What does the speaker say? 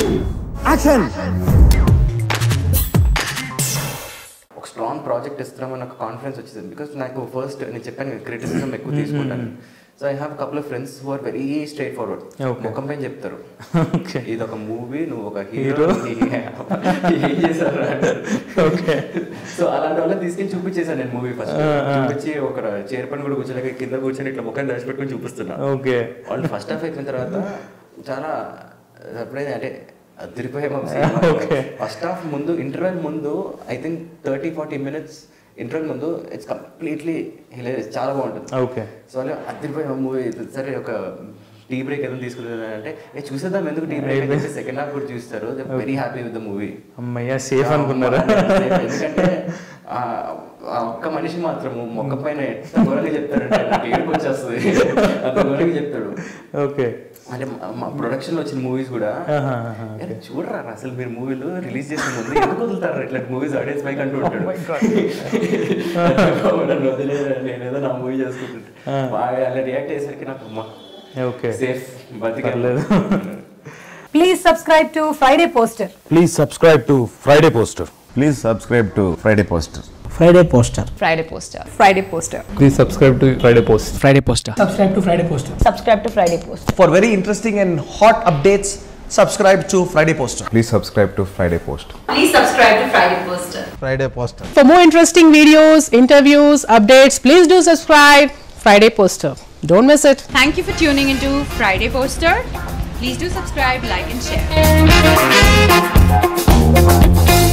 Action. ఒక strong project ఇస్తున్నామని నాకు కాన్ఫిడెన్స్ వచ్చింది. బికాస్ నాకు ఫస్ట్ నేను చెప్పాను క్రిటిసిజం ఎక్కువ తీసుకుంటాను. So I have couple of friends who are very straightforward. ముఖం పైన చెప్తారు, ఇది ఒక మూవీ, నువ్వు ఒక హీరో, ఏం చేశారు అంటారు. సో అలాంటి వాళ్ళని తీసుకెళ్ళి చూపించేసాను నేను మూవీ. ఫస్ట్ చూపించి ఒక చైర్ పని కూడా కూర్చోలేక కింద కూర్చొని ఇట్లా ముఖం దాచిపెట్టుకుని చూపిస్తున్నా. వాళ్ళు ఫస్ట్ హాఫ్ అయిపోయిన తర్వాత చాలా సర్ప్రైజ్, అంటే అదిరిపోయాము. ఫస్ట్ హాఫ్ ముందు, ఇంటర్వెల్ ముందు ఐ థింక్ 30-40 minutes ఇంటర్వెల్ ముందు ఇట్స్ కంప్లీట్లీ హిలేరియస్, చాలా బాగుంటుంది. సో వాళ్ళు అదిరిపోయాము మూవీ. సరే ఒక టీ బ్రేక్ ఏదైనా తీసుకుంటుంది అంటే చూసేద్దాం, ఎందుకు టీ బ్రేక్ అయితే సెకండ్ హాఫ్ కూడా చూస్తారు. Very happy with the movie. అమ్మయ్య సేఫ్ అనుకున్నారా? ఎందుకంటే ఒక్క మనిషి మాత్రము మొక్క పైన ఎంత ఘోరంగా చెప్తాడంటే నాకు ఏడుపు వచ్చేస్తుంది, అంత ఘోరంగా చెప్తాడు. అంటే మా ప్రొడక్షన్ లో వచ్చిన మూవీస్ కూడా చూడరా అసలు మీరు మూవీలు రిలీజ్ చేసిన ముందు ఎందుకు వదులుతారు ఇట్లాంటి మూవీస్ ఆడియన్స్ పైకి అంటూ ఉంటాడు. నేనేదో నా మూవీ చేసుకుంటుంటే బాగా అలా రియాక్ట్ అయ్యేసరికి నాకు అమ్మ సేఫ్ బతికలేదు. Please subscribe to Friday Poster. Please subscribe to Friday Poster. Please subscribe to Friday Poster. Friday Poster. Friday Poster. Friday Poster. Please subscribe to Friday Post. Friday Poster. Subscribe to Friday Poster. Subscribe to Friday Poster. For very interesting and hot updates, subscribe to Friday Poster. Please subscribe to Friday Post. Please subscribe to Friday Poster. Friday Poster. For more interesting videos, interviews, updates, please do subscribe Friday Poster. Don't miss it. Thank you for tuning into Friday Poster. Please do subscribe, like and share.